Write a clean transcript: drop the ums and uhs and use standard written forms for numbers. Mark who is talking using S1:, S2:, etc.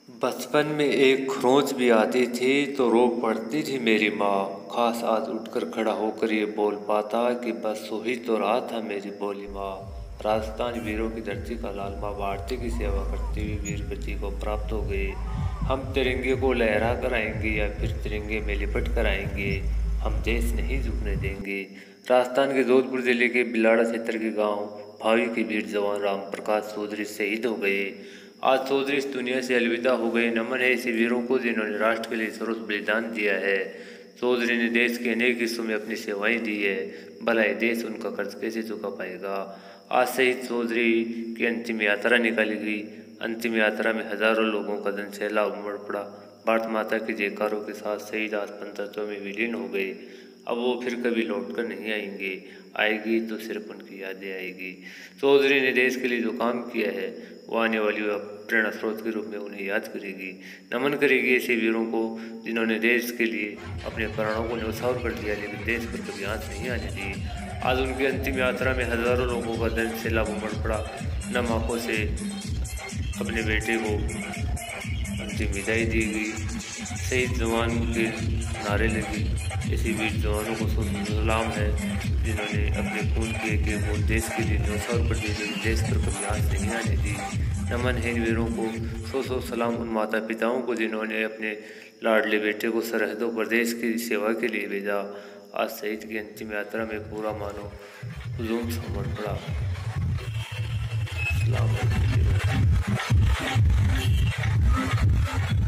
S1: बचपन में एक खरोंच भी आती थी तो रो पड़ती थी मेरी माँ। खास आज उठकर खड़ा होकर ये बोल पाता कि बस सो ही तो रहा था मेरी बोली माँ। राजस्थान वीरों की धरती का लाल माँ भारती की सेवा करती हुई वीर गति को प्राप्त हो गई। हम तिरंगे को लहरा कर आएंगे या फिर तिरंगे में लिपट कर आएंगे, हम देश नहीं झुकने देंगे। राजस्थान के जोधपुर जिले के बिलाड़ा क्षेत्र के गांव भावी के वीर जवान राम प्रकाश चौधरी शहीद हो गए। आज चौधरी इस दुनिया से अलविदा हो गए। नमन है ऐसे वीरों को जिन्होंने राष्ट्र के लिए सर्वोच्च बलिदान दिया है। चौधरी ने देश के अनेक हिस्सों में अपनी सेवाएं दी है, भला ये देश उनका कर्ज कैसे चुका पाएगा। आज शहीद चौधरी की अंतिम यात्रा निकाली गई। अंतिम यात्रा में हजारों लोगों का जनसैलाब उमड़ पड़ा। भारत माता के जयकारों के साथ शहीद आज पंचतत्व में विलीन हो गए। अब वो फिर कभी लौट कर नहीं आएंगे, आएगी तो सिर्फ उनकी यादें आएगी। चौधरी ने देश के लिए जो काम किया है वो आने वाली प्रेरणा स्रोत के रूप में उन्हें याद करेगी, नमन करेगी ऐसे वीरों को जिन्होंने देश के लिए अपने प्राणों को न्यौछावर कर दिया लेकिन देश पर कभी आंच नहीं आने दी। आज उनकी अंतिम यात्रा में हजारों लोगों का दिल से लाभ उमड़ पड़ा। नम आंखों से अपने बेटे को अंतिम विदाई दी गई। शहीद जवान के नारे लगी। ऐसे वीर जवानों को सलाम है जिन्होंने अपने खून के बूंद देश के लिए न्यौछावर कर दिए लेकिन देश पर कभी आंच नहीं आने दी। नमन है इन वीरों को, सौ सलाम उन माता पिताओं को जिन्होंने अपने लाडले बेटे को सरहदों पर देश की सेवा के लिए भेजा। आज शहीद की अंतिम यात्रा में पूरा मानो हुजूम सा उमड़ पड़ा। सलाम।